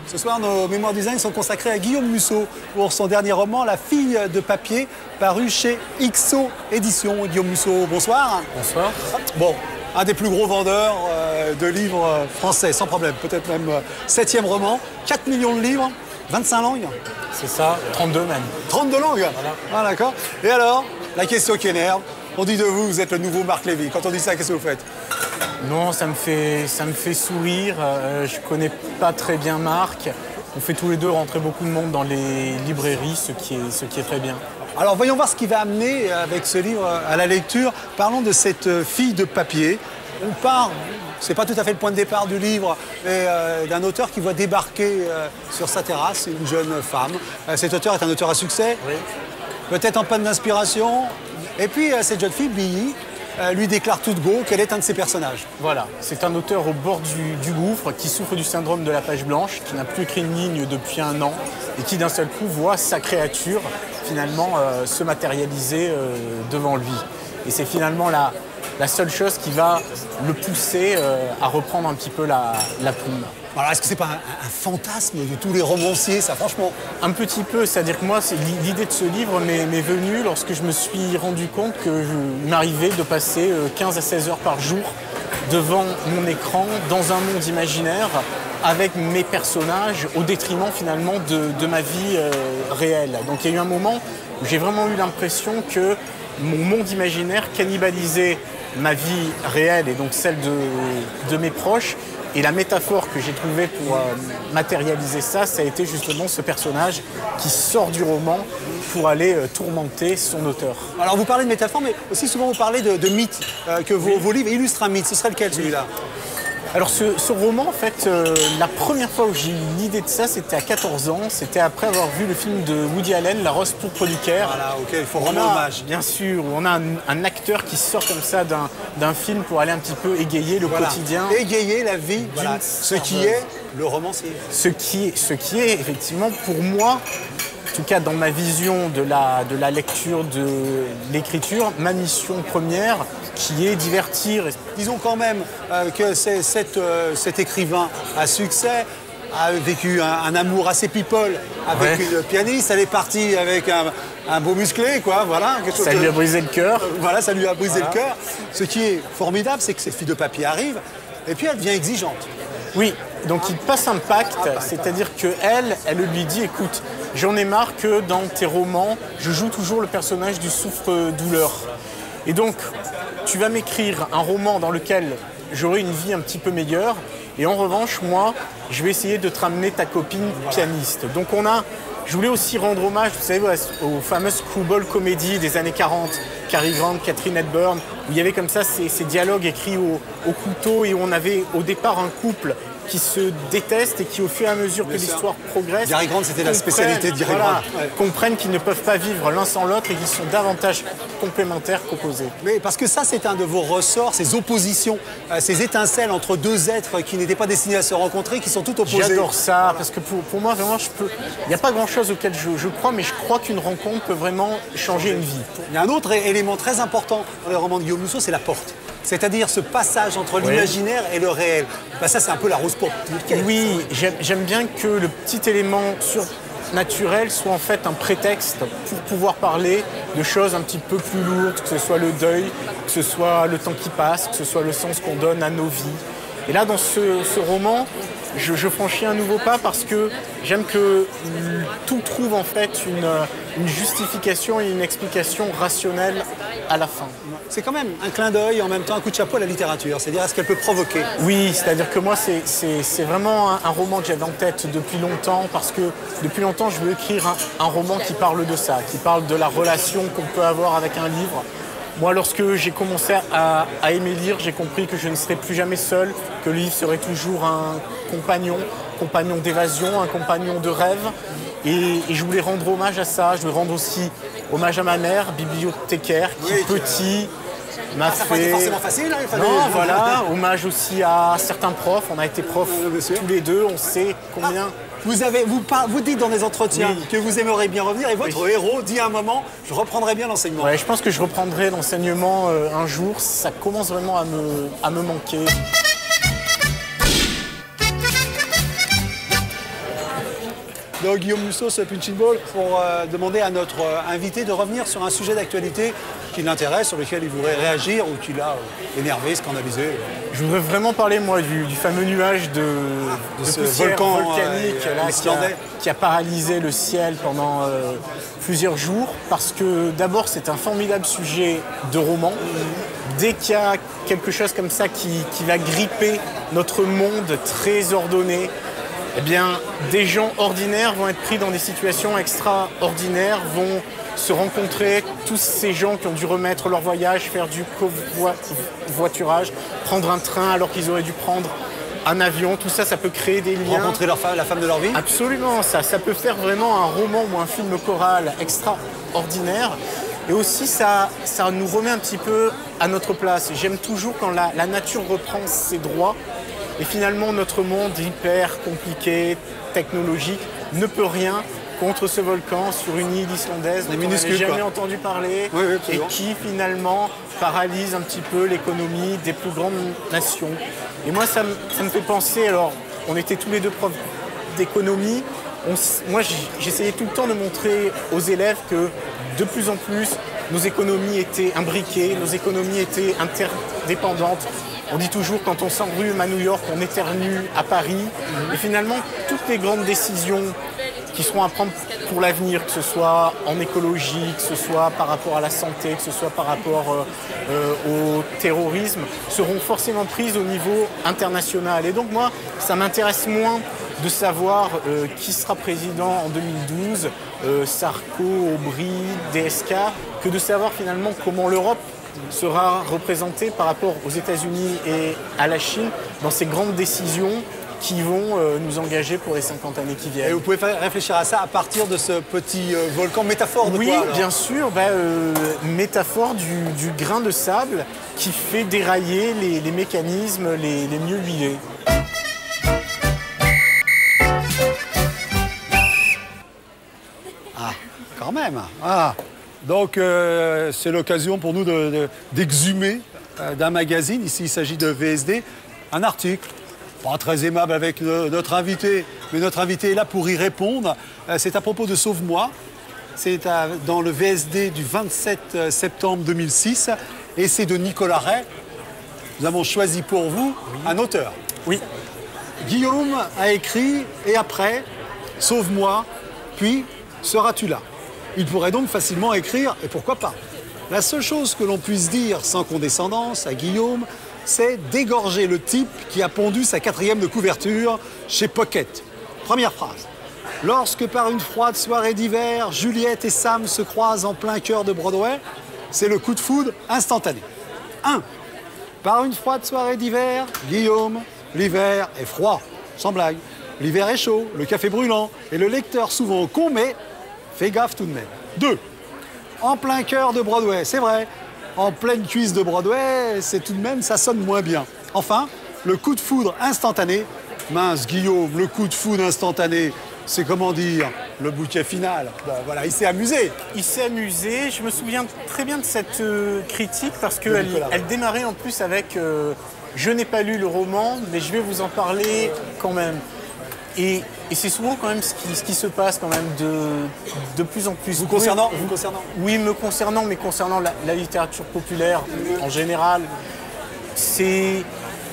Ce soir, nos mémoires design sont consacrés à Guillaume Musso pour son dernier roman, La fille de papier, paru chez XO Éditions. Guillaume Musso, bonsoir. Bonsoir. Bon, un des plus gros vendeurs de livres français, sans problème. Peut-être même 7e roman, 4 millions de livres, 25 langues. C'est ça, 32 même. 32 langues. Voilà. Ah, d'accord. Et alors, la question qui énerve, on dit de vous, vous êtes le nouveau Marc Lévy. Quand on dit ça, qu'est-ce que vous faites? Non, ça me fait sourire. Je connais pas très bien Marc. On fait tous les deux rentrer beaucoup de monde dans les librairies, ce qui est très bien. Alors voyons voir ce qui va amener avec ce livre à la lecture. Parlons de cette fille de papier. On part, c'est pas tout à fait le point de départ du livre, mais d'un auteur qui voit débarquer sur sa terrasse une jeune femme. Cet auteur est un auteur à succès, Oui. peut-être en panne d'inspiration. Et puis cette jeune fille, Billy, lui déclare toute go qu'elle est un de ses personnages. Voilà, c'est un auteur au bord du gouffre qui souffre du syndrome de la page blanche, qui n'a plus écrit une ligne depuis 1 an et qui d'un seul coup voit sa créature finalement se matérialiser devant lui. Et c'est finalement la seule chose qui va le pousser à reprendre un petit peu la plume. Alors est-ce que c'est pas un fantasme de tous les romanciers, ça, franchement? Un petit peu, c'est-à-dire que moi, l'idée de ce livre m'est venue lorsque je me suis rendu compte qu'il m'arrivait de passer 15 à 16 heures par jour devant mon écran, dans un monde imaginaire, avec mes personnages, au détriment finalement de ma vie réelle. Donc il y a eu un moment où j'ai vraiment eu l'impression que mon monde imaginaire cannibalisait ma vie réelle et donc celle de mes proches. Et la métaphore que j'ai trouvée pour matérialiser ça, ça a été justement ce personnage qui sort du roman pour aller tourmenter son auteur. Alors vous parlez de métaphore, mais aussi souvent vous parlez de mythes, que vos livres illustrent un mythe. Ce serait lequel, celui-là? Alors ce roman, en fait, la première fois où j'ai eu l'idée de ça, c'était à 14 ans. C'était après avoir vu le film de Woody Allen, La Rose pourpre du Caire. Voilà, ok, il faut rendre hommage. Bien sûr, on a un acteur qui sort comme ça d'un film pour aller un petit peu égayer le quotidien. Égayer la vie, voilà, ce qui est le romancier. Ce qui est effectivement pour moi, en tout cas dans ma vision de la lecture, de l'écriture, ma mission première qui est divertir. Disons quand même que cet écrivain à succès a vécu un amour assez people avec une pianiste. Elle est partie avec un beau musclé, quoi, voilà. Ça lui a brisé le cœur. Voilà, ça lui a brisé le cœur. Ce qui est formidable, c'est que cette fille de papier arrive et puis elle devient exigeante. Oui, donc il passe un pacte, c'est-à-dire qu'elle lui dit, écoute, j'en ai marre que dans tes romans, je joue toujours le personnage du souffre-douleur. Et donc, tu vas m'écrire un roman dans lequel j'aurai une vie un petit peu meilleure, et en revanche, moi, je vais essayer de te ramener ta copine pianiste. Donc je voulais aussi rendre hommage, vous savez, aux fameuses screwball comédies des années 40, Cary Grant, Katharine Hepburn, où il y avait comme ça ces dialogues écrits au couteau et où on avait au départ un couple qui se détestent et qui, au fur et à mesure que l'histoire progresse, Cary Grant, c'était la spécialité de Cary Grant. Comprennent qu'ils ne peuvent pas vivre l'un sans l'autre et qu'ils sont davantage complémentaires qu'opposés. Mais parce que ça, c'est un de vos ressorts, ces oppositions, ces étincelles entre deux êtres qui n'étaient pas destinés à se rencontrer, qui sont tout opposés. J'adore ça, parce que pour moi, vraiment, il n'y a pas grand-chose auquel je crois, mais je crois qu'une rencontre peut vraiment changer une vie. Il y a un autre élément très important dans les romans de Guillaume Musso, c'est la porte. C'est-à-dire ce passage entre l'imaginaire et le réel. Ben ça, c'est un peu la rose pourpre. Oui, j'aime bien que le petit élément surnaturel soit en fait un prétexte pour pouvoir parler de choses un petit peu plus lourdes, que ce soit le deuil, que ce soit le temps qui passe, que ce soit le sens qu'on donne à nos vies. Et là, dans ce roman, je franchis un nouveau pas parce que j'aime que tout trouve en fait une justification et une explication rationnelle à la fin. C'est quand même un clin d'œil et en même temps un coup de chapeau à la littérature, c'est-à-dire à ce qu'elle peut provoquer. Oui, c'est-à-dire que moi, c'est vraiment un roman que j'avais en tête depuis longtemps parce que depuis longtemps, je veux écrire un roman qui parle de ça, qui parle de la relation qu'on peut avoir avec un livre. Moi, lorsque j'ai commencé à aimer lire, j'ai compris que je ne serais plus jamais seul, que le livre serait toujours un compagnon d'évasion, un compagnon de rêve. Et je voulais rendre hommage à ça. Je voulais rendre aussi hommage à ma mère, bibliothécaire, qui petit m'a fait... Ça n'a pas été forcément facile, hein, il fallait... Non, voilà. Hommage aussi à certains profs. On a été profs tous les deux. On sait combien... Vous dites dans des entretiens que vous aimeriez bien revenir et votre héros dit à un moment « je reprendrai bien l'enseignement ». Ouais, je pense que je reprendrai l'enseignement un jour. Ça commence vraiment à me manquer. Donc Guillaume Musso, ce Punching Ball, pour demander à notre invité de revenir sur un sujet d'actualité qui l'intéresse, sur lequel il voudrait réagir ou qui l'a énervé, scandalisé. Je voudrais vraiment parler, moi, du fameux nuage de ce poussière volcan volcanique là, qui a paralysé le ciel pendant plusieurs jours. Parce que d'abord, c'est un formidable sujet de roman. Dès qu'il y a quelque chose comme ça qui va gripper notre monde très ordonné, eh bien, des gens ordinaires vont être pris dans des situations extraordinaires, vont se rencontrer, tous ces gens qui ont dû remettre leur voyage, faire du covoiturage, prendre un train alors qu'ils auraient dû prendre un avion, tout ça, ça peut créer des liens. Rencontrer la femme de leur vie. Absolument, ça peut faire vraiment un roman ou un film choral extraordinaire. Et aussi, ça nous remet un petit peu à notre place. J'aime toujours quand la nature reprend ses droits. Et finalement, notre monde hyper compliqué, technologique, ne peut rien contre ce volcan sur une île islandaise dont on n'avait jamais entendu parler et qui finalement paralyse un petit peu l'économie des plus grandes nations. Et moi, ça me fait penser, alors on était tous les deux profs d'économie, moi j'essayais tout le temps de montrer aux élèves que de plus en plus nos économies étaient imbriquées, nos économies étaient interdépendantes. On dit toujours quand on s'enrhume à New York, on éternue à Paris. Et finalement, toutes les grandes décisions qui seront à prendre pour l'avenir, que ce soit en écologie, que ce soit par rapport à la santé, que ce soit par rapport au terrorisme, seront forcément prises au niveau international. Et donc moi, ça m'intéresse moins de savoir qui sera président en 2012, Sarko, Aubry, DSK, que de savoir finalement comment l'Europe sera représentée par rapport aux États-Unis et à la Chine dans ces grandes décisions qui vont nous engager pour les 50 années qui viennent. Et vous pouvez réfléchir à ça à partir de ce petit volcan, métaphore de quoi alors ? Oui, bien sûr, métaphore du grain de sable qui fait dérailler les mécanismes les mieux huilés. Ah, quand même. Ah. Donc c'est l'occasion pour nous d'exhumer d'un magazine, ici il s'agit de VSD, un article. Pas très aimable avec notre invité, mais notre invité est là pour y répondre. C'est à propos de Sauve-moi. C'est dans le VSD du 27 septembre 2006 et c'est de Nicolas Ray. Nous avons choisi pour vous un auteur. Oui. Guillaume a écrit et après, Sauve-moi, puis Seras-tu là ? Il pourrait donc facilement écrire, et pourquoi pas. La seule chose que l'on puisse dire sans condescendance à Guillaume, c'est d'égorger le type qui a pondu sa 4e de couverture chez Pocket. Première phrase. Lorsque par une froide soirée d'hiver, Juliette et Sam se croisent en plein cœur de Broadway, c'est le coup de foudre instantané. 1. Par une froide soirée d'hiver, Guillaume, l'hiver est froid, sans blague. L'hiver est chaud, le café brûlant, et le lecteur souvent con, mais fais gaffe tout de même. 2. En plein cœur de Broadway, c'est vrai. En pleine cuisse de Broadway, c'est tout de même, ça sonne moins bien. Enfin, le coup de foudre instantané. Mince, Guillaume, le coup de foudre instantané, c'est comment dire, le bouquet final. Bon, voilà, il s'est amusé. Il s'est amusé. Je me souviens très bien de cette critique parce qu'elle démarrait en plus avec je n'ai pas lu le roman, mais je vais vous en parler quand même. Et c'est souvent quand même ce qui se passe quand même de plus en plus. Vous concernant ? Oui, me concernant, mais concernant la littérature populaire en général, c'est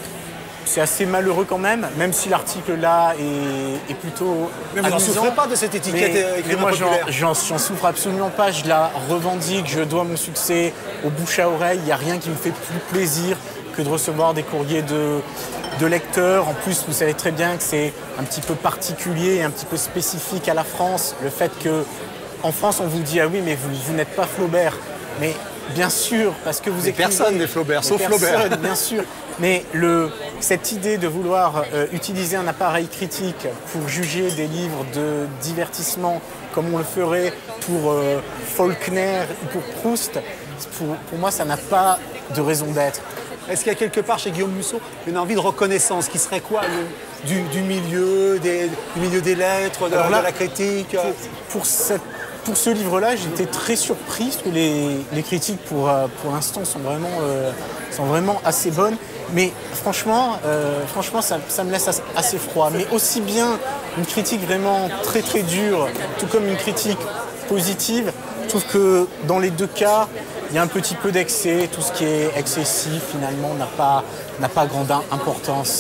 assez malheureux quand même si l'article là est plutôt mais vous n'en souffrez pas de cette étiquette écrivain populaire ? J'en souffre absolument pas, je la revendique, je dois mon succès au bouche à oreille, il n'y a rien qui me fait plus plaisir que de recevoir des courriers de lecteurs. En plus, vous savez très bien que c'est un petit peu particulier et un petit peu spécifique à la France. Le fait qu'en France, on vous dit « Ah oui, mais vous n'êtes pas Flaubert ». Mais bien sûr, parce que vous écrivez... Personne n'est Flaubert, sauf Flaubert. Bien sûr. Mais cette idée de vouloir utiliser un appareil critique pour juger des livres de divertissement comme on le ferait pour Faulkner ou pour Proust, pour moi, ça n'a pas de raison d'être. Est-ce qu'il y a quelque part chez Guillaume Musso une envie de reconnaissance qui serait quoi du milieu des lettres, de la critique Pour ce livre-là, j'étais très surpris parce que les critiques pour l'instant sont vraiment assez bonnes. Mais franchement, ça me laisse assez froid. Mais aussi bien une critique vraiment très très dure, tout comme une critique positive, je trouve que dans les deux cas, il y a un petit peu d'excès. Tout ce qui est excessif, finalement, n'a pas grande importance.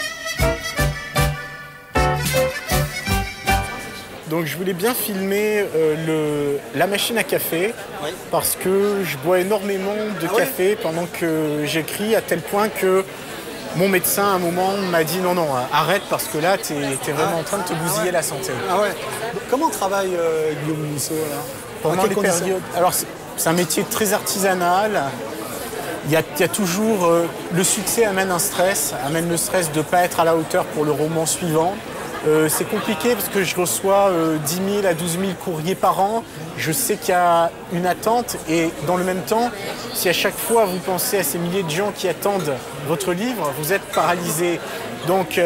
Donc je voulais bien filmer la machine à café, oui, parce que je bois énormément de café pendant que j'écris, à tel point que mon médecin à un moment m'a dit non, arrête parce que là tu es vraiment en train de te bousiller la santé. Ah ouais. Comment travaille Guillaume Musso là? Pendant les périodes. Alors c'est un métier très artisanal. Il y a toujours le succès amène le stress de ne pas être à la hauteur pour le roman suivant. C'est compliqué parce que je reçois 10 000 à 12 000 courriers par an. Je sais qu'il y a une attente et dans le même temps, si à chaque fois vous pensez à ces milliers de gens qui attendent votre livre, vous êtes paralysé. Donc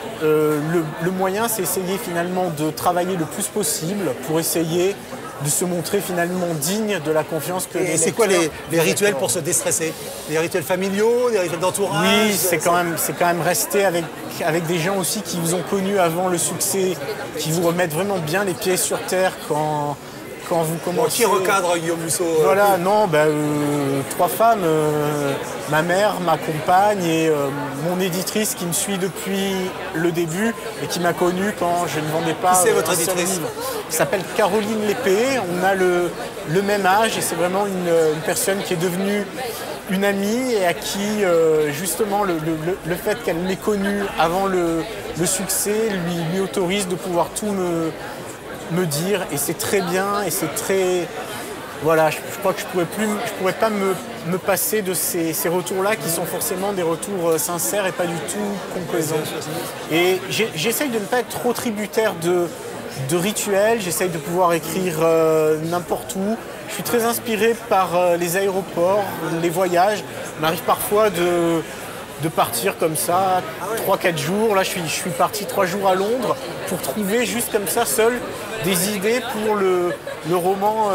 le moyen, c'est essayer finalement de travailler le plus possible pour essayer de se montrer finalement digne de la confiance que les lecteurs... Et c'est quoi les rituels pour se déstresser? Des rituels familiaux, des rituels d'entourage? Oui, c'est quand même rester avec des gens aussi qui vous ont connu avant le succès, qui vous remettent vraiment bien les pieds sur terre quand vous commencez... Qui recadre Guillaume Musso? Voilà, non, 3 femmes, ma mère, ma compagne et mon éditrice qui me suit depuis le début et qui m'a connu quand je ne vendais pas votre éditrice livre. Elle s'appelle Caroline Lépée, on a le même âge et c'est vraiment une personne qui est devenue une amie et à qui justement le fait qu'elle m'ait connu avant le succès lui autorise de pouvoir tout me dire et c'est très bien et c'est très... Voilà, je crois que je pourrais pas me passer de ces retours-là qui sont forcément des retours sincères et pas du tout complaisants. Et j'essaye de ne pas être trop tributaire de rituels, j'essaye de pouvoir écrire n'importe où. Je suis très inspiré par les aéroports, les voyages. Il m'arrive parfois de partir comme ça 3-4 jours. Là, je suis parti 3 jours à Londres pour trouver juste comme ça, seul, des idées pour le roman.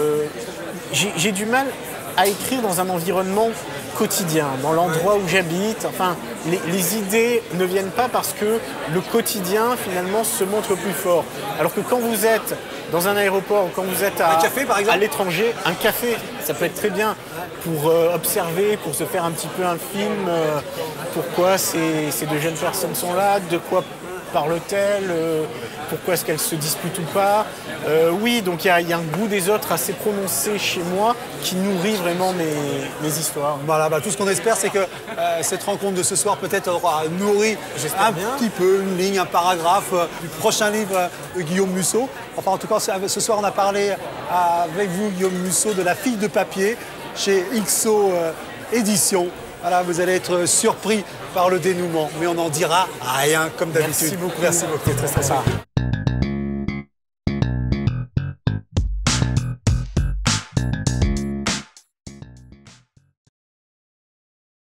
J'ai du mal à écrire dans un environnement quotidien, dans l'endroit où j'habite. Enfin, les idées ne viennent pas parce que le quotidien, finalement, se montre plus fort. Alors que quand vous êtes dans un aéroport, quand vous êtes à l'étranger, un café, ça peut être très bien pour observer, pour se faire un petit peu un film. Pourquoi ces 2 jeunes personnes sont là, de quoi parle-t-elle, pourquoi est-ce qu'elles se disputent ou pas. Oui, donc il y a un goût des autres assez prononcé chez moi qui nourrit vraiment mes histoires. Voilà, tout ce qu'on espère, c'est que cette rencontre de ce soir peut-être aura nourri petit peu une ligne, un paragraphe du prochain livre de Guillaume Musso. Enfin, en tout cas, ce soir, on a parlé avec vous, Guillaume Musso, de La fille de papier chez XO Éditions. Voilà, vous allez être surpris par le dénouement, mais on n'en dira rien comme d'habitude. Merci beaucoup. Merci beaucoup. Très sympa.